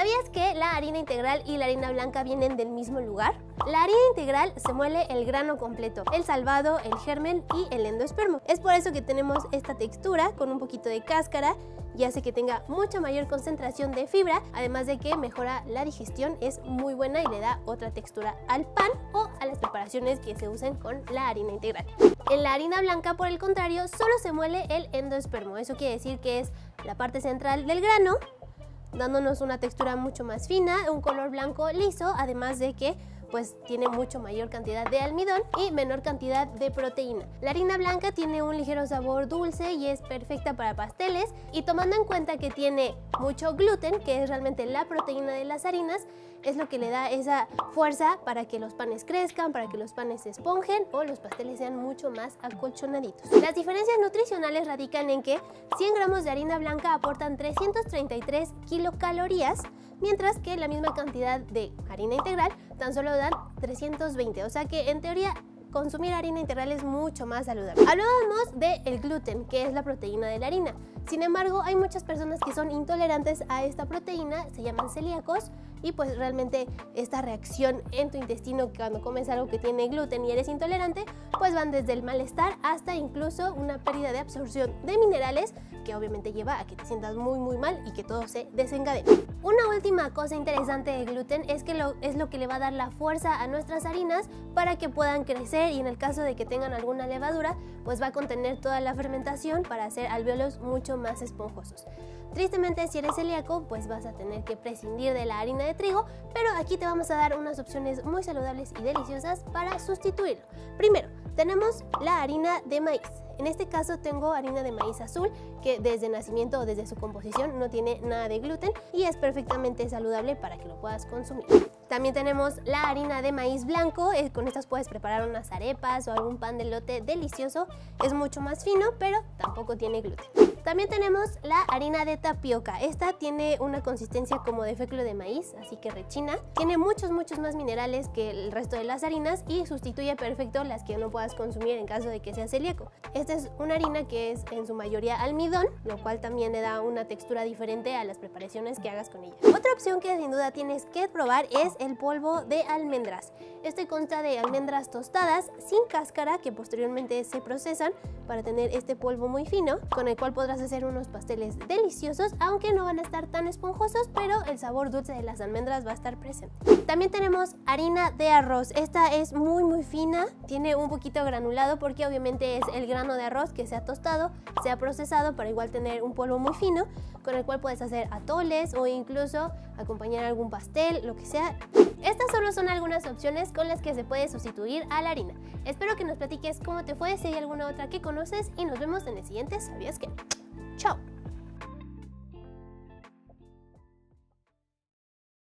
¿Sabías que la harina integral y la harina blanca vienen del mismo lugar? La harina integral se muele el grano completo, el salvado, el germen y el endospermo. Es por eso que tenemos esta textura con un poquito de cáscara y hace que tenga mucha mayor concentración de fibra, además de que mejora la digestión, es muy buena y le da otra textura al pan o a las preparaciones que se usen con la harina integral. En la harina blanca, por el contrario, solo se muele el endospermo. Eso quiere decir que es la parte central del grano, dándonos una textura mucho más fina, un color blanco liso, además de que pues tiene mucho mayor cantidad de almidón y menor cantidad de proteína. La harina blanca tiene un ligero sabor dulce y es perfecta para pasteles, y tomando en cuenta que tiene mucho gluten, que es realmente la proteína de las harinas, es lo que le da esa fuerza para que los panes crezcan, para que los panes se esponjen o los pasteles sean mucho más acolchonaditos. Las diferencias nutricionales radican en que 100 gramos de harina blanca aportan 333 kilocalorías, mientras que la misma cantidad de harina integral tan solo dan 320, o sea que en teoría consumir harina integral es mucho más saludable. Hablábamos del gluten, que es la proteína de la harina. Sin embargo, hay muchas personas que son intolerantes a esta proteína, se llaman celíacos, y pues realmente esta reacción en tu intestino cuando comes algo que tiene gluten y eres intolerante, pues van desde el malestar hasta incluso una pérdida de absorción de minerales, que obviamente lleva a que te sientas muy mal y que todo se desencadene. Una última cosa interesante del gluten es que es lo que le va a dar la fuerza a nuestras harinas para que puedan crecer, y en el caso de que tengan alguna levadura, pues va a contener toda la fermentación para hacer alvéolos mucho más esponjosos. Tristemente, si eres celíaco, pues vas a tener que prescindir de la harina de trigo, pero aquí te vamos a dar unas opciones muy saludables y deliciosas para sustituirlo. Primero, tenemos la harina de maíz. En este caso tengo harina de maíz azul, que desde nacimiento o desde su composición no tiene nada de gluten y es perfectamente saludable para que lo puedas consumir. También tenemos la harina de maíz blanco, con estas puedes preparar unas arepas o algún pan de elote delicioso, es mucho más fino pero tampoco tiene gluten. También tenemos la harina de tapioca. Esta tiene una consistencia como de fécula de maíz, así que rechina. Tiene muchos más minerales que el resto de las harinas y sustituye perfecto las que no puedas consumir en caso de que seas celíaco. Esta es una harina que es en su mayoría almidón, lo cual también le da una textura diferente a las preparaciones que hagas con ella. Otra opción que sin duda tienes que probar es el polvo de almendras. Este consta de almendras tostadas sin cáscara que posteriormente se procesan para tener este polvo muy fino, con el cual podrás hacer unos pasteles deliciosos, aunque no van a estar tan esponjosos, pero el sabor dulce de las almendras va a estar presente. También tenemos harina de arroz. Esta es muy fina, tiene un poquito granulado porque obviamente es el grano de arroz que se ha tostado, se ha procesado para igual tener un polvo muy fino, con el cual puedes hacer atoles o incluso acompañar algún pastel, lo que sea. Estas solo son algunas opciones con las que se puede sustituir a la harina. Espero que nos platiques cómo te fue, si hay alguna otra que conoces, y nos vemos en el siguiente ¿Sabías qué? ¡Chao!